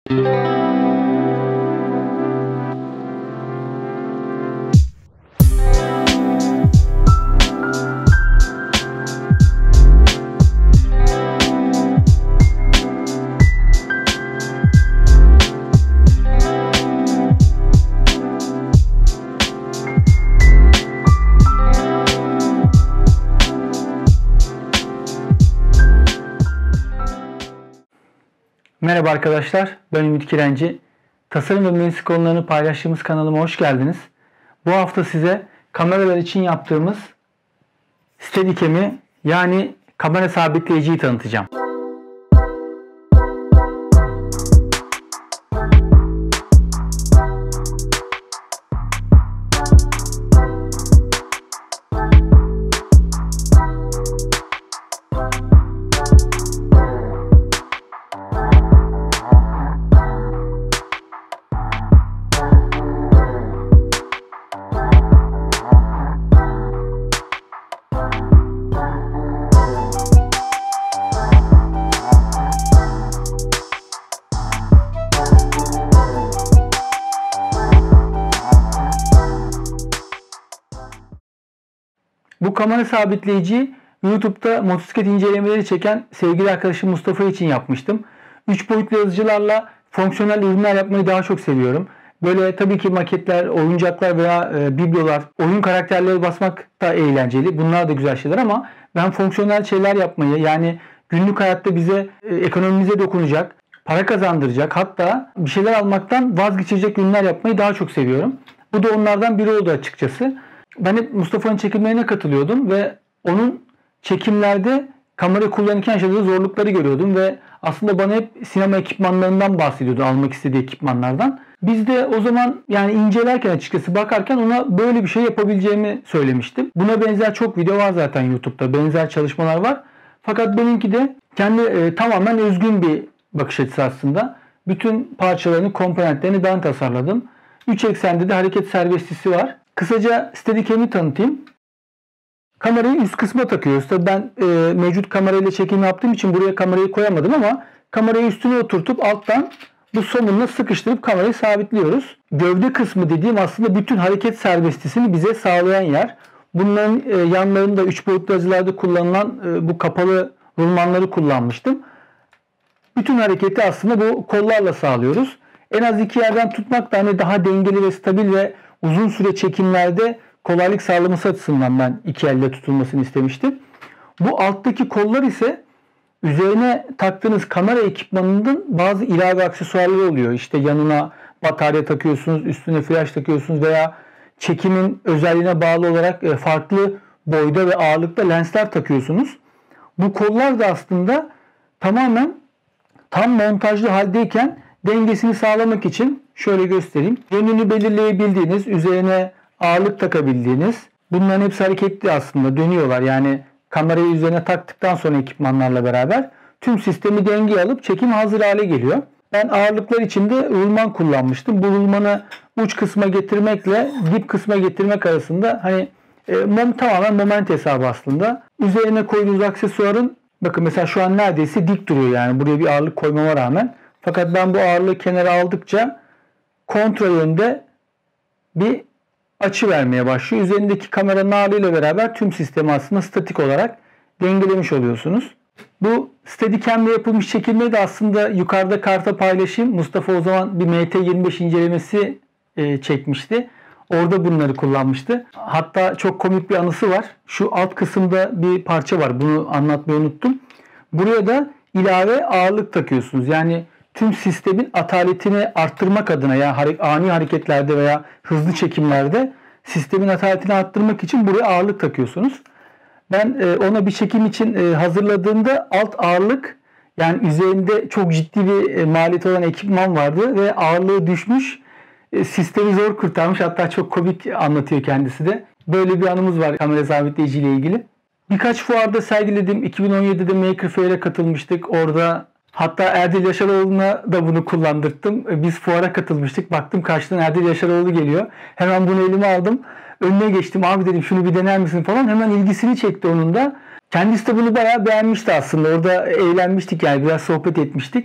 Merhaba arkadaşlar, ben Ümit Kirenci. Tasarım ve mühendislik konularını paylaştığımız kanalıma hoş geldiniz. Bu hafta size kameralar için yaptığımız Steadicam'i yani kamera sabitleyiciyi tanıtacağım. Bu kamera sabitleyici YouTube'da motosiklet incelemeleri çeken sevgili arkadaşım Mustafa için yapmıştım. 3 boyutlu yazıcılarla fonksiyonel ürünler yapmayı daha çok seviyorum. Böyle tabii ki maketler, oyuncaklar veya biblolar, oyun karakterleri basmak da eğlenceli. Bunlar da güzel şeyler ama ben fonksiyonel şeyler yapmayı, yani günlük hayatta bize ekonomimize dokunacak, para kazandıracak, hatta bir şeyler almaktan vazgeçecek ürünler yapmayı daha çok seviyorum. Bu da onlardan biri oldu açıkçası. Ben hep Mustafa'nın çekimlerine katılıyordum ve onun çekimlerde kamera kullanırken yaşadığı zorlukları görüyordum ve aslında bana hep sinema ekipmanlarından bahsediyordu, almak istediği ekipmanlardan. Biz de o zaman yani incelerken, açıkçası bakarken ona böyle bir şey yapabileceğimi söylemiştim. Buna benzer çok video var zaten YouTube'da, benzer çalışmalar var. Fakat benimki de kendi tamamen özgün bir bakış açısı aslında. Bütün parçalarını, komponentlerini ben tasarladım. 3 eksende de hareket serbestisi var. Kısaca Steadicam'i tanıtayım. Kamerayı üst kısma takıyoruz. Tabii ben mevcut kamerayla çekim yaptığım için buraya kamerayı koyamadım ama kamerayı üstüne oturtup alttan bu somunla sıkıştırıp kamerayı sabitliyoruz. Gövde kısmı dediğim aslında bütün hareket serbestisini bize sağlayan yer. Bunların yanlarında 3 boyutlu yazılarda kullanılan bu kapalı rulmanları kullanmıştım. Bütün hareketi aslında bu kollarla sağlıyoruz. En az 2 yerden tutmak da hani daha dengeli ve stabil ve uzun süre çekimlerde kolaylık sağlaması açısından ben 2 elle tutulmasını istemiştim. Bu alttaki kollar ise üzerine taktığınız kamera ekipmanının bazı ilave aksesuarları oluyor. İşte yanına batarya takıyorsunuz, üstüne flash takıyorsunuz veya çekimin özelliğine bağlı olarak farklı boyda ve ağırlıkta lensler takıyorsunuz. Bu kollar da aslında tamamen tam montajlı haldeyken dengesini sağlamak için şöyle göstereyim. Yönünü belirleyebildiğiniz, üzerine ağırlık takabildiğiniz, bunların hepsi hareketli aslında, dönüyorlar. Yani kamerayı üzerine taktıktan sonra ekipmanlarla beraber tüm sistemi dengeye alıp çekim hazır hale geliyor. Ben ağırlıklar için de rulman kullanmıştım. Bu rulmanı uç kısma getirmekle dip kısma getirmek arasında hani tamamen moment hesabı aslında. Üzerine koyduğunuz aksesuarın, bakın mesela şu an neredeyse dik duruyor, yani buraya bir ağırlık koymama rağmen. Fakat ben bu ağırlığı kenara aldıkça kontra yönde bir açı vermeye başlıyor. Üzerindeki kameranın ağırlığıyla beraber tüm sistemi aslında statik olarak dengelemiş oluyorsunuz. Bu Steadicam'le yapılmış çekimleri de aslında yukarıda karta paylaşayım. Mustafa o zaman bir MT25 incelemesi çekmişti. Orada bunları kullanmıştı. Hatta çok komik bir anısı var. Şu alt kısımda bir parça var. Bunu anlatmayı unuttum. Buraya da ilave ağırlık takıyorsunuz. Yani tüm sistemin ataletini arttırmak adına, yani ani hareketlerde veya hızlı çekimlerde sistemin ataletini arttırmak için buraya ağırlık takıyorsunuz. Ben ona bir çekim için hazırladığımda alt ağırlık, yani üzerinde çok ciddi bir maliyet olan ekipman vardı ve ağırlığı düşmüş. Sistemi zor kurtarmış. Hatta çok komik anlatıyor kendisi de. Böyle bir anımız var kamera sabitleyici ile ilgili. Birkaç fuarda sergiledim. 2017'de Maker Fair'e katılmıştık. Orada hatta Erdil Yaşaroğlu'na da bunu kullandırttım. Biz fuara katılmıştık. Baktım karşıdan Erdil Yaşaroğlu geliyor. Hemen bunu elime aldım. Önüne geçtim. Abi dedim şunu bir dener misin falan. Hemen ilgisini çekti onun da. Kendisi de bunu bayağı beğenmişti aslında. Orada eğlenmiştik, yani biraz sohbet etmiştik.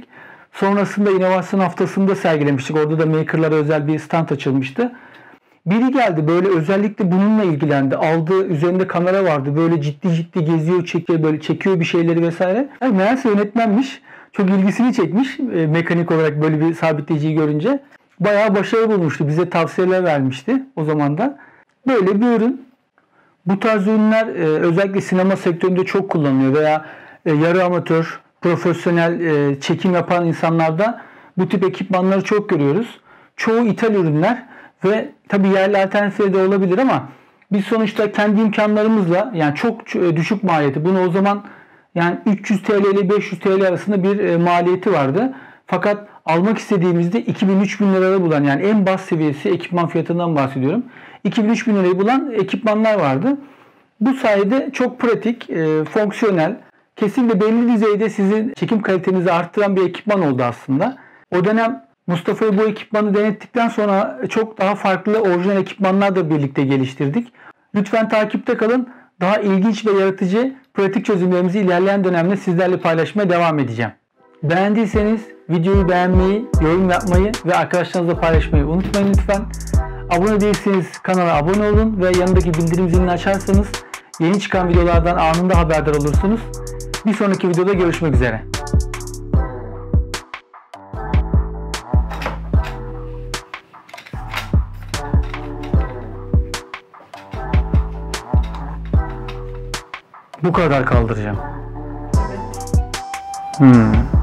Sonrasında inovasyon haftasında sergilemiştik. Orada da makerlara özel bir stand açılmıştı. Biri geldi böyle özellikle bununla ilgilendi. Aldı, üzerinde kamera vardı. Böyle ciddi ciddi geziyor, çekiyor, böyle çekiyor bir şeyleri vesaire. Yani meğerse yönetmenmiş. Çok ilgisini çekmiş mekanik olarak böyle bir sabitleyiciyi görünce. Bayağı başarılı bulmuştu. Bize tavsiyeler vermişti o zaman da. Böyle bir ürün. Bu tarz ürünler özellikle sinema sektöründe çok kullanılıyor veya yarı amatör, profesyonel çekim yapan insanlarda bu tip ekipmanları çok görüyoruz. Çoğu ithal ürünler ve tabii yerli alternatifleri de olabilir ama biz sonuçta kendi imkanlarımızla yani çok düşük maliyeti. Bunu o zaman yani 300 TL ile 500 TL arasında bir maliyeti vardı. Fakat almak istediğimizde 2000-3000 liraya bulan yani en bas seviyesi ekipman fiyatından bahsediyorum. 2000-3000 lirayı bulan ekipmanlar vardı. Bu sayede çok pratik, fonksiyonel, kesinlikle belli düzeyde sizin çekim kalitenizi arttıran bir ekipman oldu aslında. O dönem Mustafa'yı bu ekipmanı denettikten sonra çok daha farklı orijinal ekipmanlar da birlikte geliştirdik. Lütfen takipte kalın. Daha ilginç ve yaratıcı pratik çözümlerimizi ilerleyen dönemde sizlerle paylaşmaya devam edeceğim. Beğendiyseniz videoyu beğenmeyi, yorum yapmayı ve arkadaşlarınızla paylaşmayı unutmayın lütfen. Abone değilseniz kanala abone olun ve yanındaki bildirim zilini açarsanız yeni çıkan videolardan anında haberdar olursunuz. Bir sonraki videoda görüşmek üzere. Bu kadar kaldıracağım.